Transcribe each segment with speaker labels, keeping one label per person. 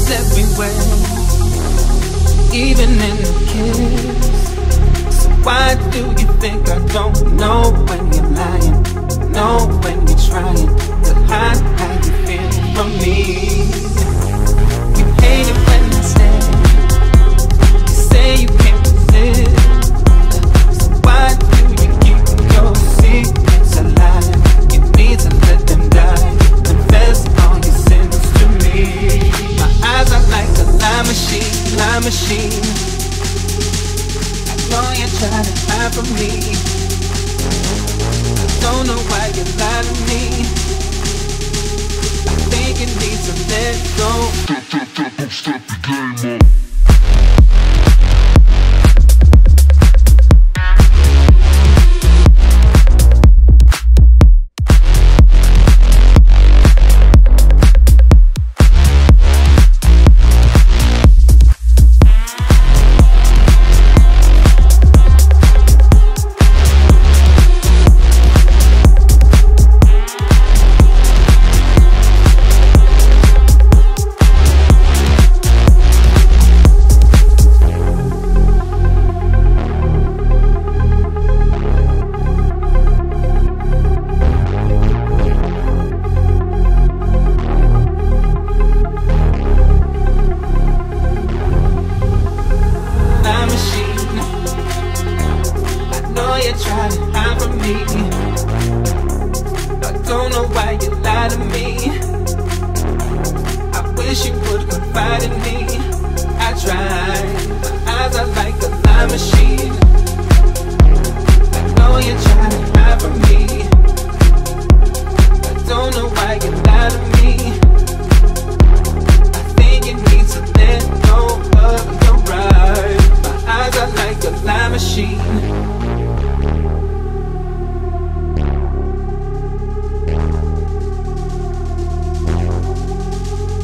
Speaker 1: lies everywhere, even in the kiss. So why do you think I don't know when you're lying? Know when you're trying to hide how you feel from me. You hate it when I say, you say you can't resist. So why do you keep your secrets alive? You need to let them die. Confess all your sins to me. My eyes are like a lie machine, lie machine. I know you're trying to hide from me. Don't know why you lie to me. I think you need to let go. Step the game up.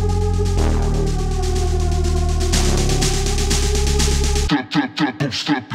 Speaker 1: Step